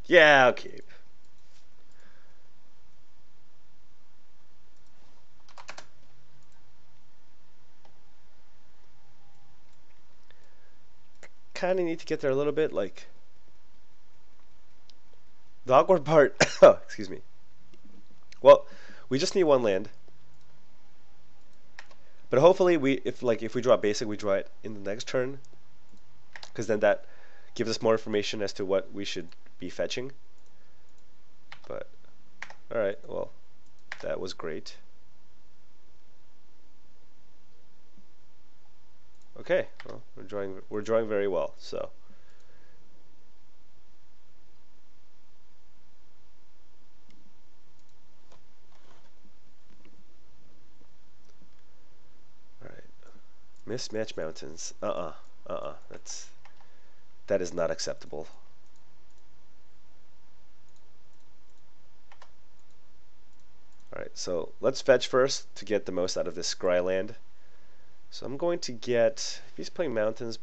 Yeah, I'll keep. Kind of need to get there a little bit. Like, the awkward part. Excuse me. Well, we just need one land. But hopefully, if we draw basic, we draw it in the next turn, because then that gives us more information as to what we should be fetching. But all right, well, that was great. Okay, well, we're drawing very well. So all right, mismatch mountains. That is not acceptable. All right, so let's fetch first to get the most out of this scry land. So I'm going to get, if he's playing mountains,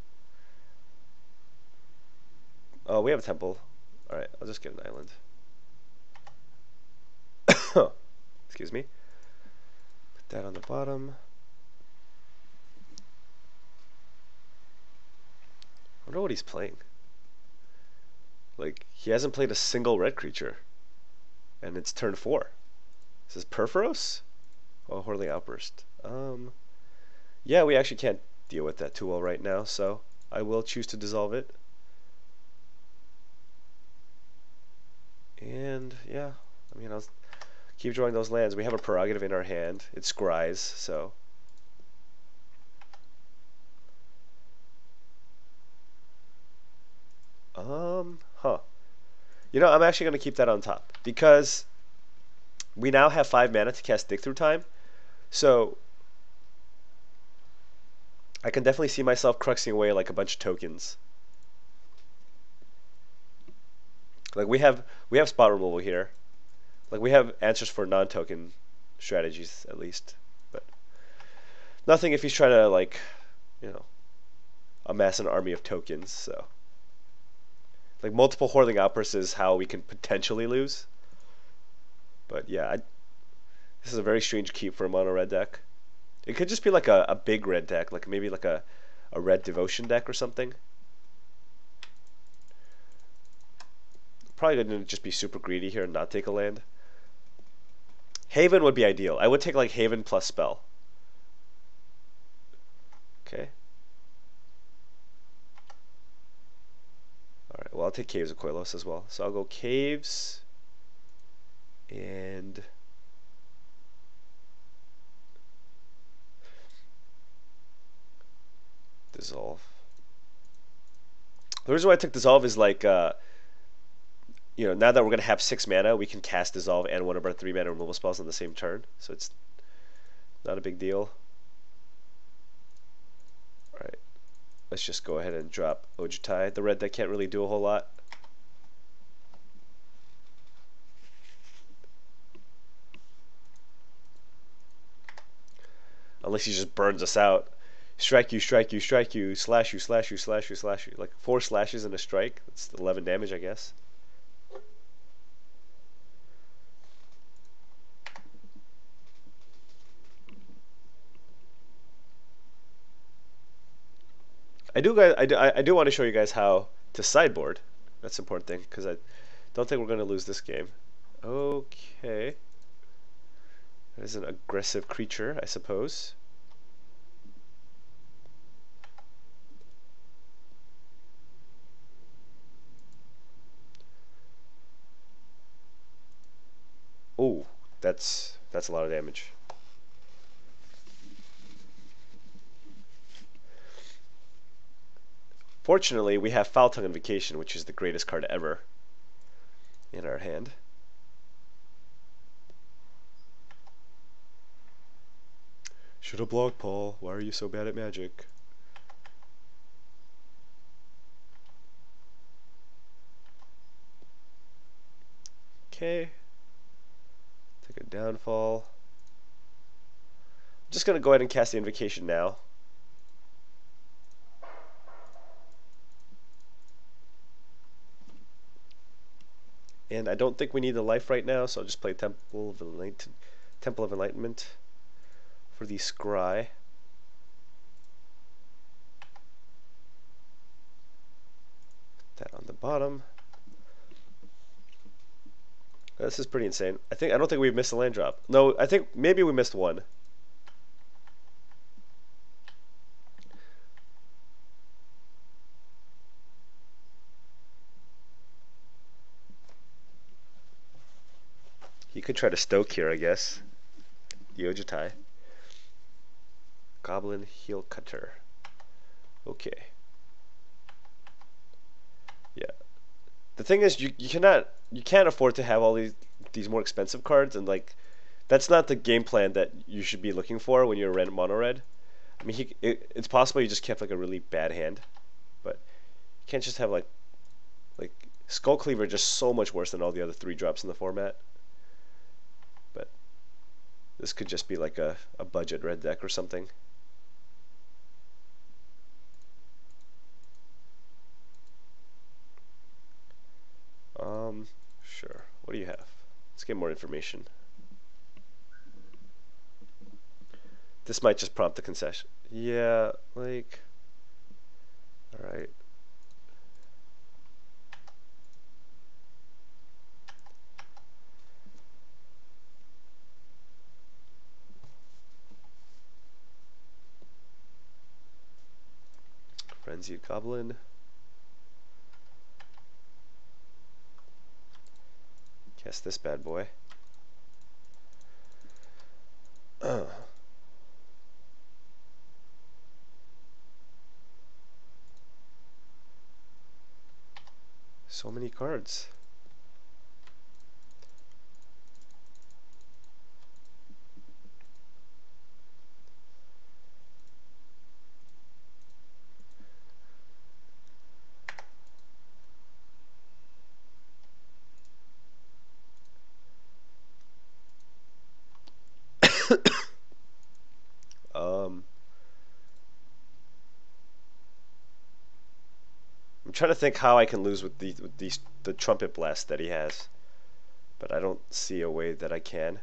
oh, we have a temple. All right, I'll just get an island. Excuse me. Put that on the bottom. I wonder what he's playing. Like, he hasn't played a single red creature. And it's turn 4. This is Perforos? Oh, Horling Outburst. Yeah, we actually can't deal with that too well right now, so I will choose to dissolve it. And, yeah, I mean, I'll keep drawing those lands. We have a prerogative in our hand. It scries, so... Huh. You know, I'm actually going to keep that on top, because we now have 5 mana to cast Dig Through Time, so I can definitely see myself cruxing away like a bunch of tokens. Like we have spot removal here. Like we have answers for non-token strategies at least, but nothing if he's trying to, like, you know, amass an army of tokens. So like multiple Horling Outbursts is how we can potentially lose. But yeah, this is a very strange keep for a mono red deck. It could just be like a big red deck, like maybe like a red devotion deck or something. Probably gonna just be super greedy here and not take a land. Haven would be ideal. I would take like Haven plus spell. Okay. Alright, well I'll take Caves of Koilos as well. So I'll go Caves and Dissolve. The reason why I took Dissolve is like, you know, now that we're going to have 6 mana, we can cast Dissolve and one of our 3 mana removal spells on the same turn. So it's not a big deal. Alright, let's just go ahead and drop Ojutai. The red deck can't really do a whole lot. Unless he just burns us out. Strike you, strike you, strike you, slash you, slash you, slash you, slash you. Like 4 slashes and a strike. That's 11 damage, I guess. I do want to show you guys how to sideboard. That's an important thing, because I don't think we're going to lose this game. Okay. That is an aggressive creature, I suppose. Oh, that's a lot of damage. Fortunately, we have Foul Tongue Invocation, which is the greatest card ever in our hand. Should have blocked, Paul. Why are you so bad at Magic? Okay. Take a downfall. I'm just going to go ahead and cast the Invocation now. And I don't think we need the life right now, so I'll just play Temple of Enlightenment for the scry. Put that on the bottom. This is pretty insane. I don't think we've missed a land drop. No, I think maybe we missed one. He could try to stoke here, I guess. Yojitai. Goblin Heel Cutter. Okay. Yeah. The thing is, you can't afford to have all these more expensive cards, and like that's not the game plan that you should be looking for when you're red mono red. I mean, it's possible you just kept like a really bad hand, but you can't just have like Skull Cleaver just so much worse than all the other 3-drops in the format. But this could just be like a budget red deck or something. Sure. What do you have? Let's get more information. This might just prompt the concession. Yeah, like... Alright. Frenzied Goblin. Cast this bad boy. So many cards. I'm trying to think how I can lose with the trumpet blast that he has, but I don't see a way that I can.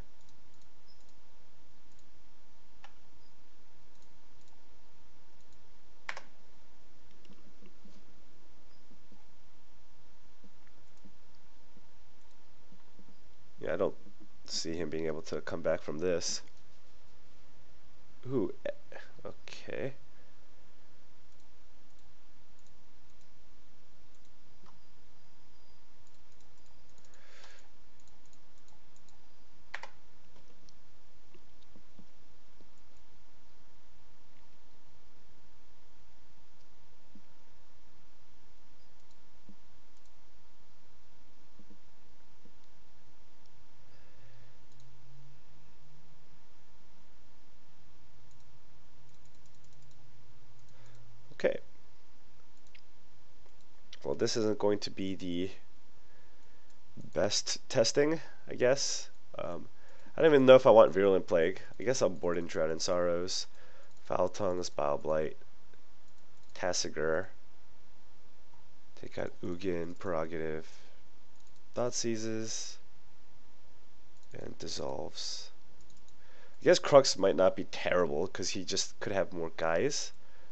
Yeah, I don't see him being able to come back from this. Ooh, okay. Okay. Well, this isn't going to be the best testing, I guess. I don't even know if I want Virulent Plague. I guess I'll board in Drown in Sorrows, Foul Tongues, Bile Blight, Tassiger, take out Ugin, Prerogative, Thought Seizes, and Dissolves. I guess Crux might not be terrible because he just could have more guys.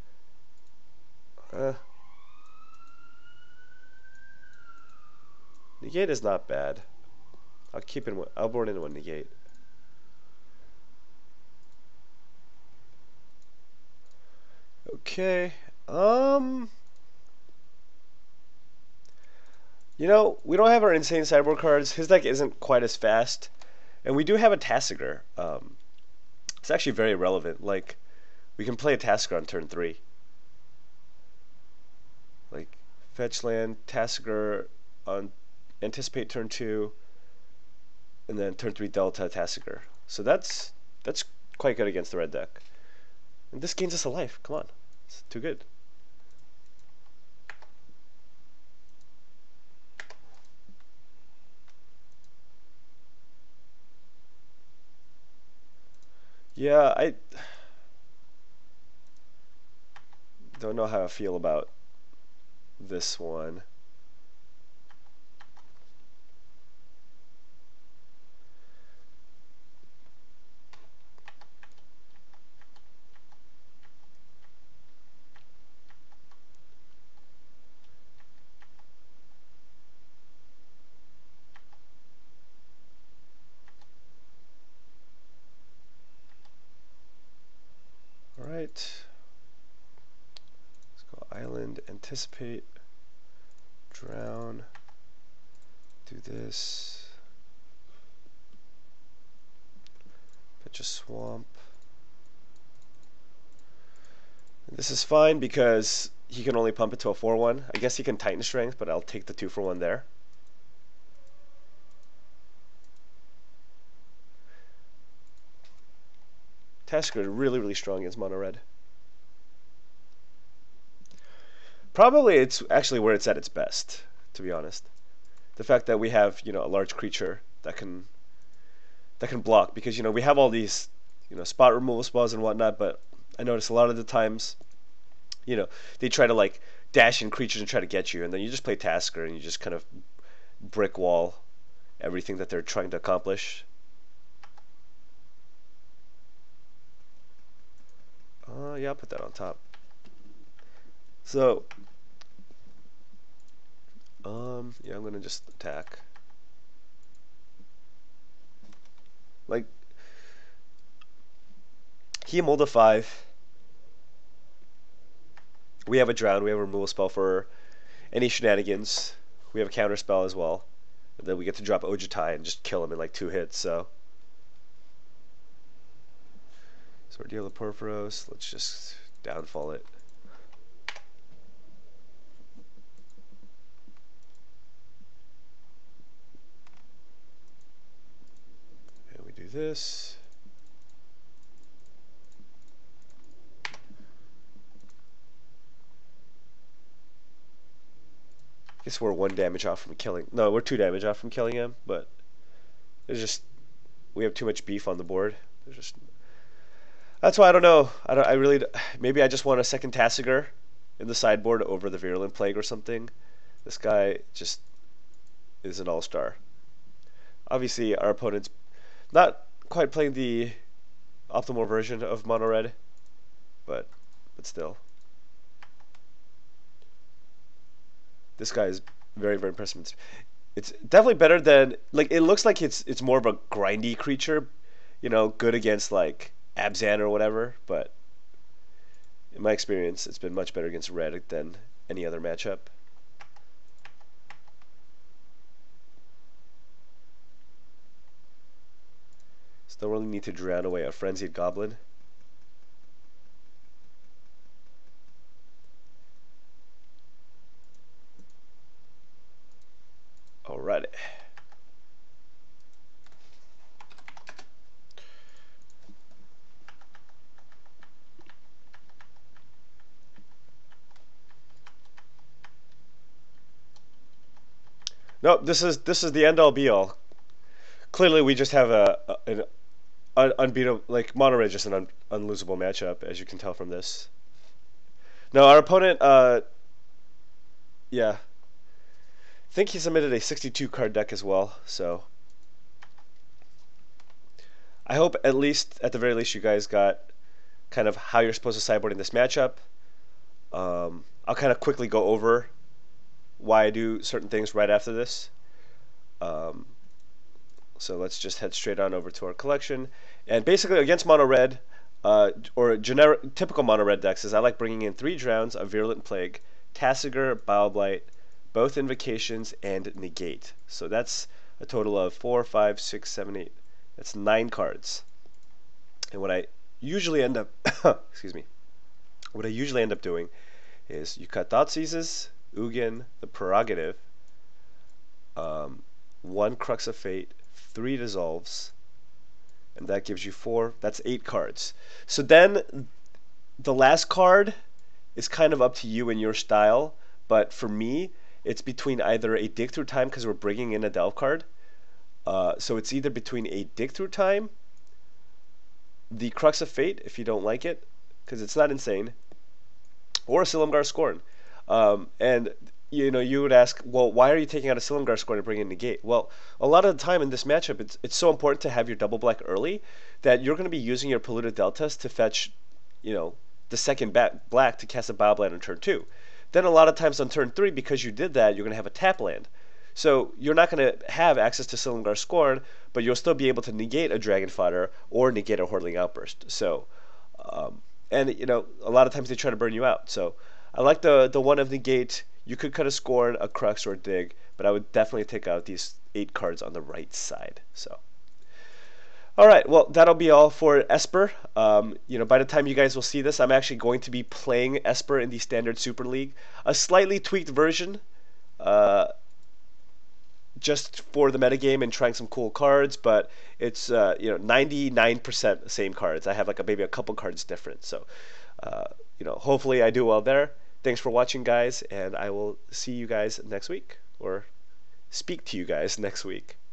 Negate is not bad. I'll keep in. I'll board in one negate. Okay. You know, we don't have our insane sideboard cards. His deck isn't quite as fast, and we do have a Tassiger. It's actually very relevant. Like, we can play a Tassiger on turn 3. Like, fetch land, Tassiger on anticipate turn 2, and then turn 3 Delta Tassiger. So that's quite good against the red deck. And this gains us a life. Come on, it's too good. Yeah, I don't know how I feel about this one. Island, anticipate, drown, do this, pitch a swamp. And this is fine because he can only pump it to a 4-1. I guess he can Titan Strength, but I'll take the 2-for-1 there. Tasker is really, really strong against mono red. Probably it's actually where it's at its best, to be honest. The fact that we have, a large creature that can block, because we have all these, spot removal spells and whatnot, but I notice a lot of the times, they try to like dash in creatures and try to get you, and then you just play Tasker and you just kind of brick wall everything that they're trying to accomplish. Yeah, I'll put that on top. So, yeah, I'm gonna just attack. Like, he Molda 5. We have a drown. We have a removal spell for any shenanigans. We have a counter spell as well. And then we get to drop Ojutai and just kill him in like 2 hits. So, Sworddealer Porphyros. Let's just downfall it. And we do this. I guess we're 1 damage off from killing. No, we're 2 damage off from killing him, but there's just, we have too much beef on the board. There's just, that's why I don't know. I really, maybe I just want a second Tassiger in the sideboard over the Virulent Plague or something. This guy just is an all-star. Obviously, our opponent's not quite playing the optimal version of mono red, but still. This guy is very, very impressive. It's definitely better than, like, it looks like it's more of a grindy creature, good against like Abzan or whatever, but in my experience, it's been much better against red than any other matchup. Still really need to drown away a Frenzied Goblin. Alrighty. Nope, this is the end all be all. Clearly, we just have an unbeatable, like mono red, just an unlosable matchup, as you can tell from this. No, our opponent, yeah, I think he submitted a 62 card deck as well. So I hope at the very least, you guys got kind of how you're supposed to sideboard in this matchup. I'll kind of quickly go over why I do certain things right after this. So let's just head straight on over to our collection. And basically, against mono red, or typical mono red decks, is I like bringing in 3 drowns, a Virulent Plague, Tassiger, Bioblight, both Invocations, and Negate. So that's a total of 4, 5, 6, 7, 8. That's 9 cards. And what I usually end up, excuse me, what I usually end up doing is you cut Thoughtseizes, Ugin, the Prerogative, 1 Crux of Fate, 3 Dissolves, and that gives you 4. That's 8 cards. So then the last card is kind of up to you and your style, but for me, it's between either a Dig Through Time, because we're bringing in a Delve card. So it's either between a Dig Through Time, the Crux of Fate, if you don't like it, because it's not insane, or a Silumgar Scorn. And you would ask, well, why are you taking out a Silumgar Scorn and bringing in Negate? Well, a lot of the time in this matchup, it's so important to have your double black early that you're going to be using your Polluted Deltas to fetch, the second black to cast a Bioblight on turn 2. Then a lot of times on turn 3, because you did that, you're going to have a tap land. So you're not going to have access to Silumgar Scorn, but you'll still be able to negate a Dragon Fodder or negate a Hordling Outburst. So, and a lot of times they try to burn you out. So I like the one of negate. You could cut a scorn, a crux, or a dig, but I would definitely take out these 8 cards on the right side. So. All right, well, that'll be all for Esper. By the time you guys will see this, I'm actually going to be playing Esper in the Standard Super League, a slightly tweaked version, just for the metagame and trying some cool cards. But it's 99% the same cards. I have like maybe a couple cards different. So, hopefully I do well there. Thanks for watching, guys, and I will see you guys next week, or speak to you guys next week.